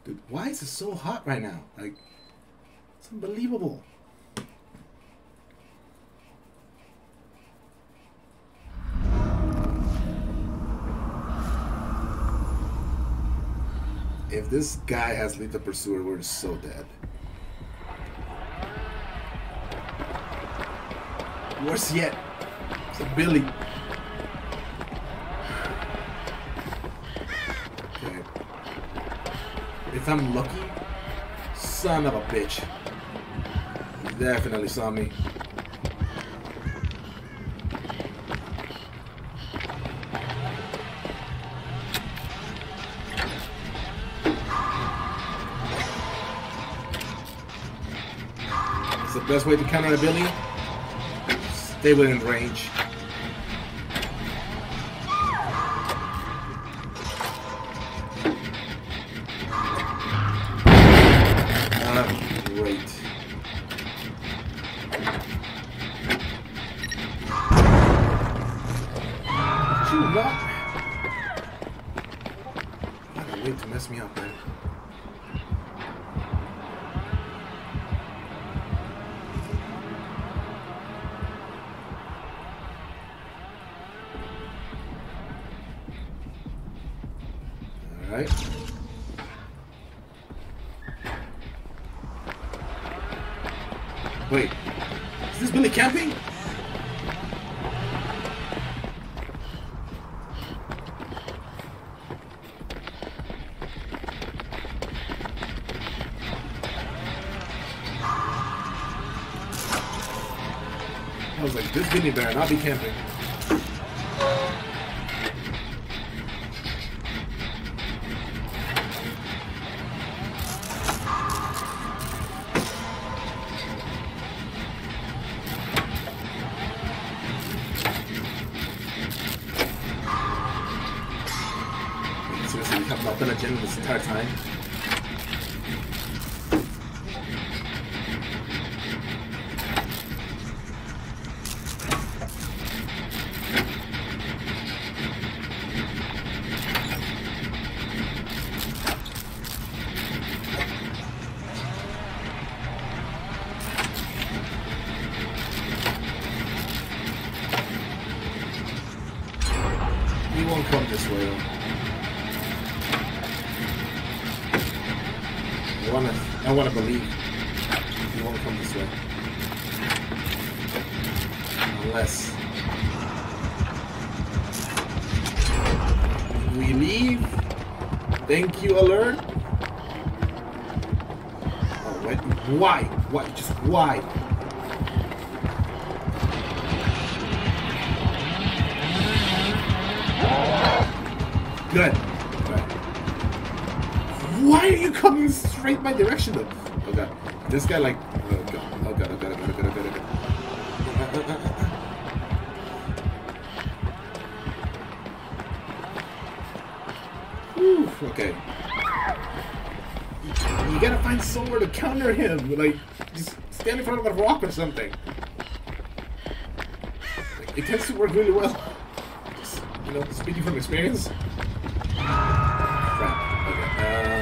Dude, why is it so hot right now? Like, it's unbelievable. If this guy has lethal pursuit, we're so dead. Worse yet, it's a Billy. Okay. If I'm lucky, son of a bitch. He definitely saw me. It's the best way to counter a Billy. Stay within range. Great. Did you what? What a way to mess me up, man. Alright. Wait, is this Billy camping? I was like, this Billy better not be camping. Seriously, we have not done a gen this entire time. He won't come this way though. I wanna believe he won't come this way. Unless we leave. Thank you, alert. Oh wait, why? Why? Just why? Good. Why are you coming straight my direction though? Oh god. This guy like oh god. Oh god, oh god, oh god, oh god, oh god, oh god. Whew, okay. You gotta find somewhere to counter him. Like just stand in front of a rock or something. Like, it tends to work really well. Just, you know, speaking from experience. Crap. Okay.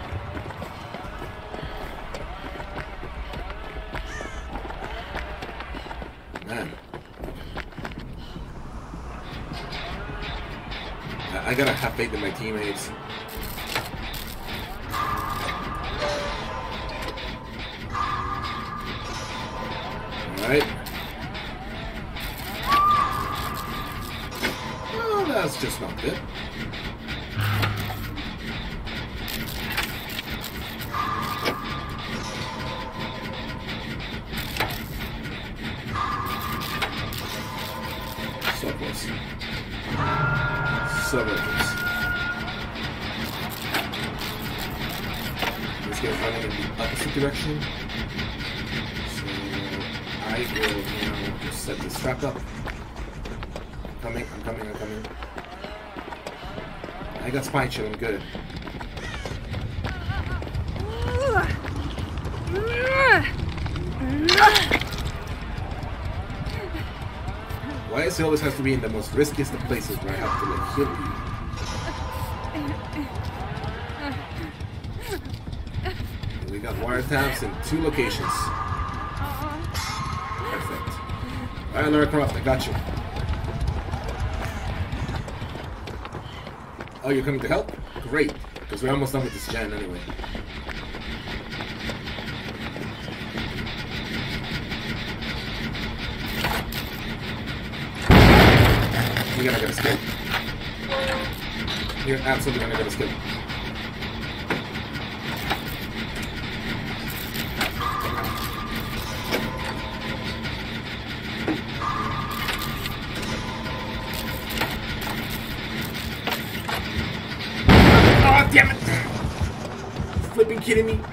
Man. I gotta have faith in my teammates. Alright. Oh, that's just not good. So close. So very close. This guy's running in the opposite direction. So I will now just set this trap up. I'm coming. I got spine chill, I'm good. Why does it always have to be in the most riskiest of places where I have to like heal you? we got wiretaps in 2 locations. Perfect. Alright, Lara Croft, I got you. Oh, you're coming to help? Great, because we're almost done with this gen anyway. You're gonna get a skill. You're absolutely gonna get a skill. Oh, damn it! You flipping kidding me?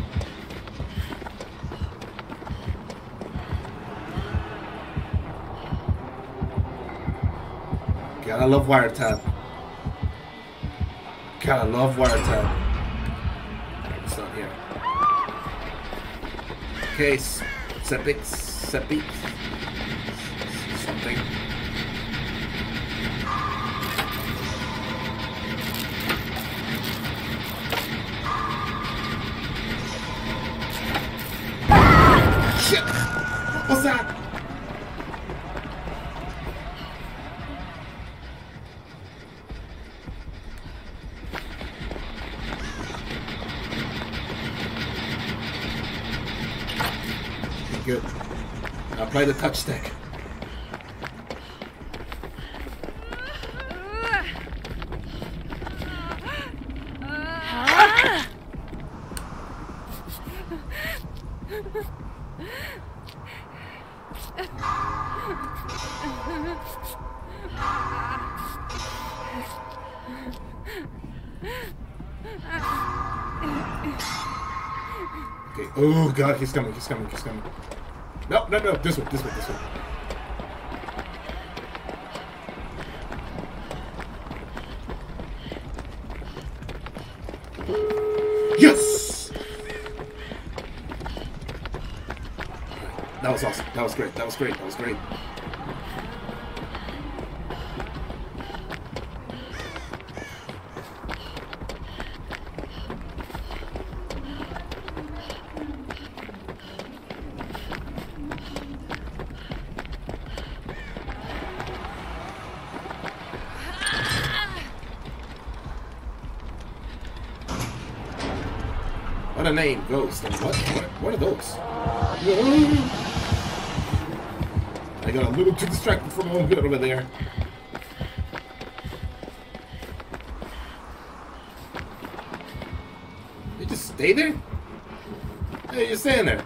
Gotta love wiretap. Gotta love wiretap. Alright, it's not here. Okay, Sepik, something. Shit! What's that? Good. Apply the touch stick. Okay. Oh god, he's coming. No, this one. Yes! That was awesome. That was great. What a name, Ghost. And what are those? I got a little too distracted from my own good over there. You just stay there? Hey, you're staying there.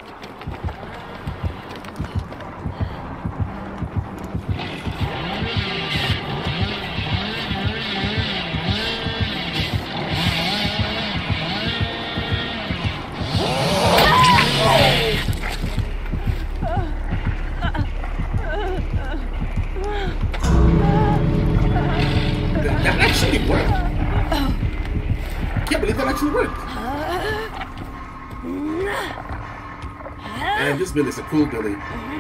That actually worked. I can't believe that actually worked. And this Billy's a cool Billy.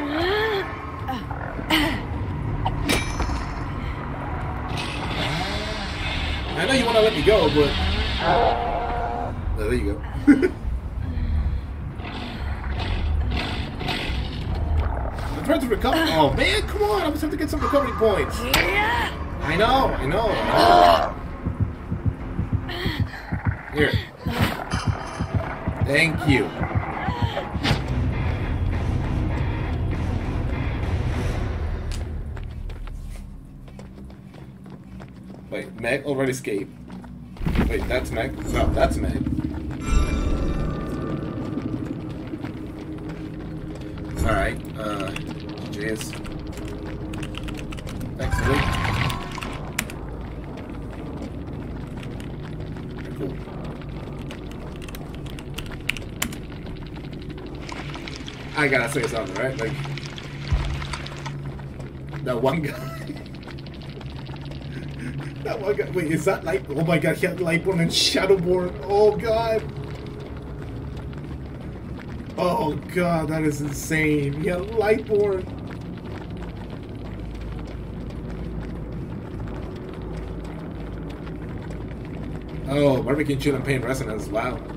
I know you want to let me go, but... Oh, there you go. I'm trying to recover. Oh, man, come on. I was trying to get some recovery points. I know. Here. Thank you. Wait, Meg already escaped. Wait, that's Meg? No, that's Meg. Alright, GG's. Thanks, Billy. Cool. I gotta say something, right? Like, that one guy. That one guy. Wait, is that light? Oh my god, he had Lightborn and Shadowborn. Oh god. Oh god, that is insane. He had Lightborn. Oh, Barbecue Chill and Pain Resonance. Wow.